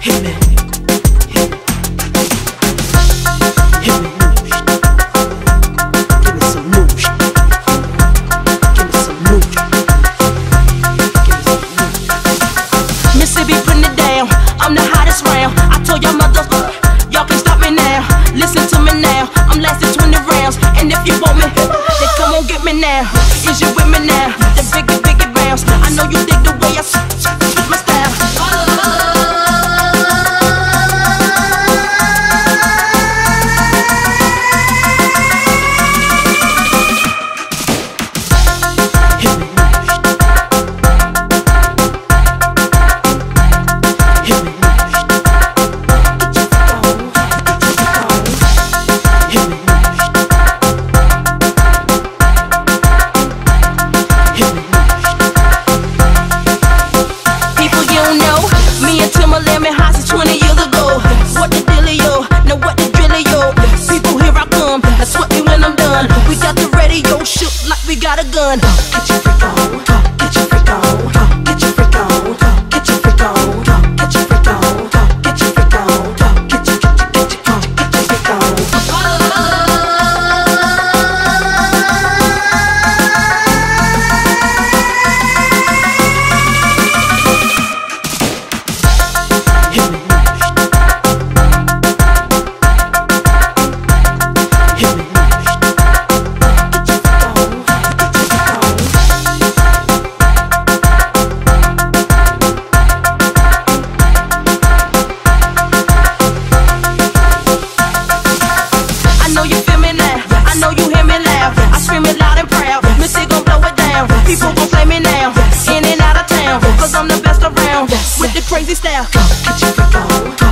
Hit me. Hit me. Hit me. Give me some moves. Give me some moves. Give me some moves. Missy be putting it down. I'm the hottest round. I told y'all mothers, y'all can stop me now. Listen to me now. I'm lasting 20 rounds. And if you want me, then come on get me now. Is you with me now? The biggie bounce. I know you dig the way I switch my style. We got a gun. Get your freak on. Get your freak on. Get your freak on. Get your freak on. Get your freak on. Get your freak on. Get your freak on. Hit me. Hit me. People gon' play me now, in and out of town, cause I'm the best around, with the crazy style. Get your freak on.